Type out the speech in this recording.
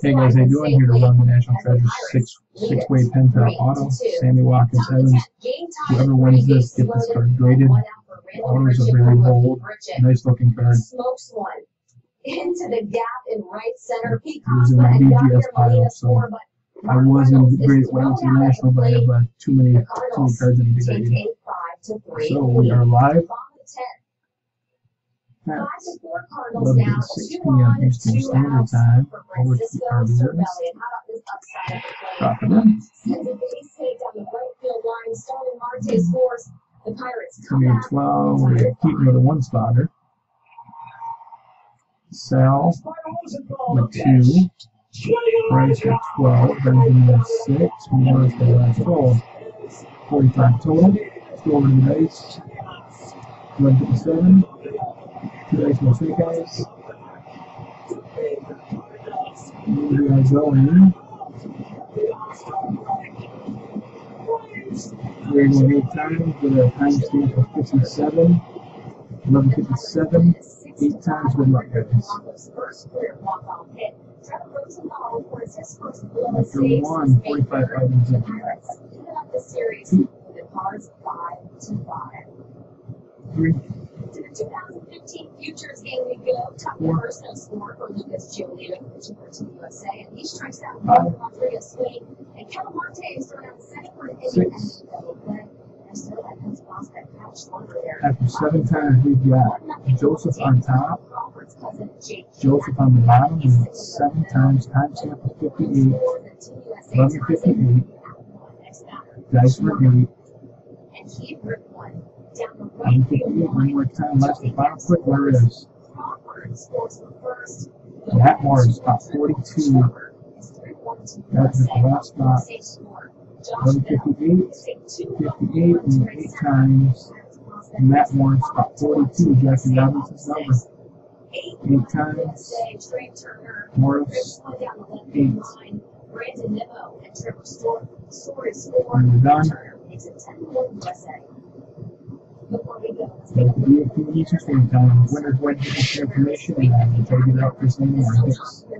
Hey guys, how you doing? Here to run the National Treasure six-way Penpal auto. Sammy Watkins Evans. Whoever wins this, get this card graded. Autos are very bold. Nice looking card. Into the gap in right center. It was in my BGS pile, so I wasn't great when I went to the National, but I have too many cards in the BGS. So we are live at 11:06 p.m. Eastern Standard Time. Over to the card reserves. Drop it in. Coming in 12. We're keeping with a one spotter. Sal with 2. Price with 12. Benjamin with 6. Morris with the last 12. 45 total. Let's go over to the dice. 1157. 2 dice more 3 guys. We are going. We're going to go times with a timestamp of 57. 1157. 8 times. Good luck, guys. After 1, 45 items in. 2. 3. To the 2015 Futures game we go. Top first, no score for Lucas Giolito, pitching for Team USA, and he strikes out Rodriguez swing, and Kevin Marte is throwing out the second for an inning, but there's still that nice prospect patch longer there. After 7 times, we've got Joseph on top, Joseph on the bottom, and 7 times, time sample 58, 1158, dice for 8, and he ripped one. 1158, one more time, last the final quick, where it is. Matt Morris, spot 42. That's the last spot. 1158, 58, and 8 times. Matt Morris, spot 42. Jackie Robinson's number. 8 times. Morris, 8. And we're done. So the BFP Eastern Standard Time, winners win information, and we'll try to get it out for some more.